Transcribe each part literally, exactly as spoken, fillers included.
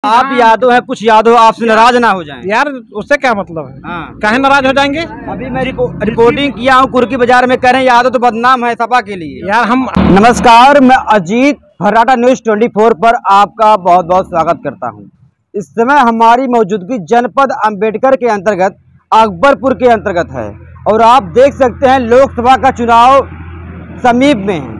आप यादव है, कुछ यादव आपसे नाराज ना हो जाएं। यार उससे क्या मतलब है? हाँ। काहे नाराज हो जाएंगे? अभी मैं रिपो, रिपोर्टिंग किया हूँ कुर्की बाजार में, कह रहे हैं यादव तो बदनाम है सपा के लिए। यार हम नमस्कार, मैं अजीत फर्राटा न्यूज चौबीस पर आपका बहुत बहुत स्वागत करता हूँ। इस समय हमारी मौजूदगी जनपद अंबेडकर के अंतर्गत अकबरपुर के अंतर्गत है और आप देख सकते हैं लोकसभा का चुनाव समीप में है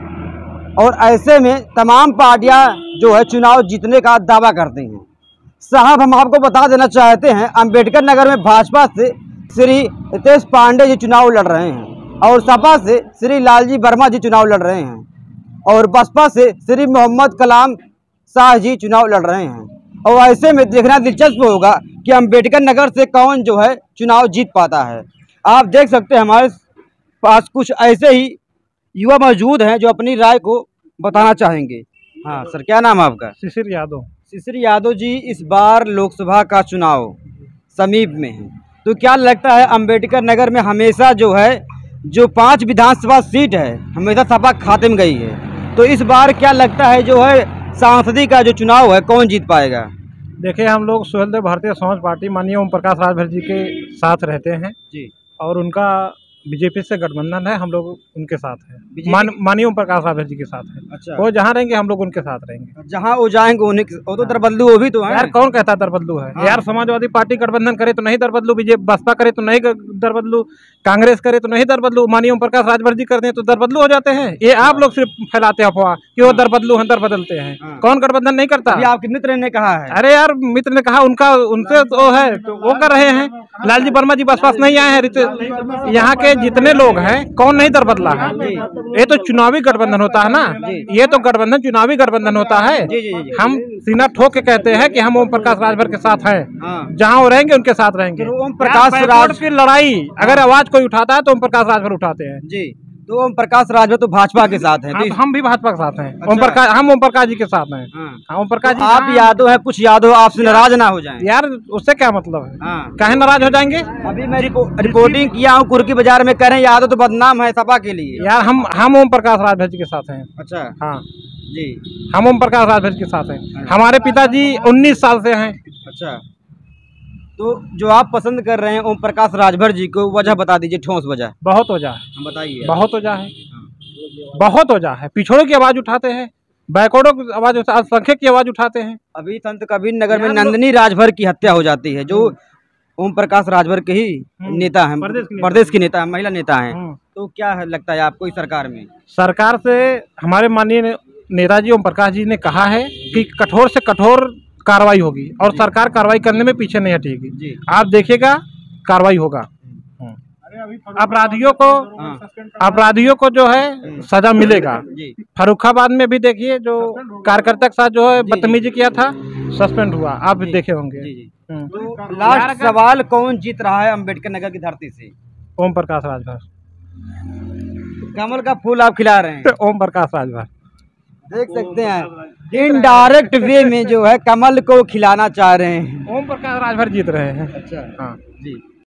और ऐसे में तमाम पार्टियां जो है चुनाव जीतने का दावा करती हैं। साहब, हम आपको बता देना चाहते हैं अंबेडकर नगर में भाजपा से श्री हितेश पांडे जी चुनाव लड़ रहे हैं और सपा से श्री लालजी वर्मा जी चुनाव लड़ रहे हैं और बसपा से श्री मोहम्मद कलाम शाह जी चुनाव लड़ रहे हैं। और ऐसे में देखना दिलचस्प होगा कि अंबेडकर नगर से कौन जो है चुनाव जीत पाता है। आप देख सकते हैं हमारे पास कुछ ऐसे ही युवा मौजूद हैं जो अपनी राय को बताना चाहेंगे। हाँ सर, क्या नाम है आपका? शिशिर यादव। शिशिर यादव जी, इस बार लोकसभा का चुनाव समीप में है, तो क्या लगता है अंबेडकर नगर में हमेशा जो है जो पांच विधानसभा सीट है हमेशा सपा खाते में गई है, तो इस बार क्या लगता है जो है सांसदी का जो चुनाव है कौन जीत पाएगा? देखिए, हम लोग सुहेलदेव भारतीय समाज पार्टी माननीय ओम प्रकाश राजभर जी के साथ रहते हैं जी और उनका बीजेपी से गठबंधन है, हम लोग उनके साथ हैं। मान माननीय ओम प्रकाश राजभर जी के साथ है। अच्छा, वो जहाँ रहेंगे हम लोग उनके साथ रहेंगे। जहाँ वो जाएंगे उन्हें, वो तो दरबदलू वो भी तो है। यार कौन कहता दरबदलू है? हाँ। यार समाजवादी पार्टी गठबंधन करे तो नहीं दरबदलू, बीजेपी बसपा करे तो नहीं दरबदलू, कांग्रेस करे तो नहीं दरबदलू, माननीय ओम प्रकाश राजभर जी करते हैं तो दरबदलू हो जाते हैं। ये आप लोग सिर्फ फैलाते हैं अफवाह कि वो दरबदलू हैं, दरबदलते हैं। हाँ। कौन गठबंधन नहीं करता? अभी आपके मित्र ने कहा है। अरे यार मित्र ने कहा, उनका उनसे तो है तो वो कर रहे हैं। लालजी वर्मा जी बसपा से नहीं आए हैं। यहाँ के जितने लोग हैं कौन नहीं दर बदला है? ये तो चुनावी गठबंधन होता है ना, ये तो गठबंधन चुनावी गठबंधन होता है। जी, जी, जी। हम सीना ठोक के कहते हैं कि हम ओम प्रकाश राजभर के साथ हैं। हाँ। जहाँ वो रहेंगे उनके साथ रहेंगे। तो ओम प्रकाश राजभर की लड़ाई अगर आवाज कोई उठाता है तो ओम प्रकाश राजभर उठाते हैं जी। तो ओम प्रकाश राजभर तो भाजपा के साथ हैं। हम, हम भी भाजपा के साथ हैं। अच्छा। ओम प्रकाश हम ओम प्रकाश जी के साथ हैं। हाँ। ओम प्रकाश जी। आप यादव है, कुछ यादव आपसे नाराज ना हो जाएं। यार उससे क्या मतलब है? हाँ। काहे नाराज हो जाएंगे? अभी मैं रिपो, रिपोर्टिंग किया हूँ कुर्की बाजार में, कह रहे हैं यादव तो बदनाम है सपा के लिए। यार हम हम ओम प्रकाश राजभर जी के साथ हैं। अच्छा। हाँ जी, हम ओम प्रकाश राजभर के साथ हैं। हमारे पिताजी उन्नीस साल से हैं। अच्छा, तो जो आप पसंद कर रहे हैं ओम प्रकाश राजभर जी को, वजह बता दीजिए, ठोस वजह। बहुत वजह है, हम बताइए। बहुत वजह है, बहुत वजह है। पिछड़ों की आवाज उठाते हैं, बैकवर्डों की आवाज, अल्पसंख्यक की आवाज उठाते हैं। अभी संत कबीर नगर में नंदनी राजभर की हत्या हो जाती है, जो ओम प्रकाश राजभर के ही नेता हैं, प्रदेश के नेता, महिला नेता हैं। तो क्या है लगता है आपको इस सरकार में? सरकार से हमारे माननीय नेताजी ओम प्रकाश जी ने कहा है कि कठोर से कठोर कार्रवाई होगी और सरकार कार्रवाई करने में पीछे नहीं हटेगी। आप देखिएगा कार्रवाई होगा। अपराधियों को अपराधियों को जो है सजा मिलेगा। फर्रुखाबाद में भी देखिए, जो कार्यकर्ता के साथ जो है बदतमीजी किया था, सस्पेंड हुआ, आप भी देखे होंगे। तो लास्ट सवाल, कौन जीत रहा है अंबेडकर नगर की धरती से? ओम प्रकाश राजभर। कमल का फूल आप खिला रहे हैं। ओम प्रकाश राजभर देख सकते हैं इनडायरेक्ट वे में जो है कमल को खिलाना चाह रहे हैं। ओम प्रकाश राजभर जीत रहे हैं। अच्छा, हाँ जी।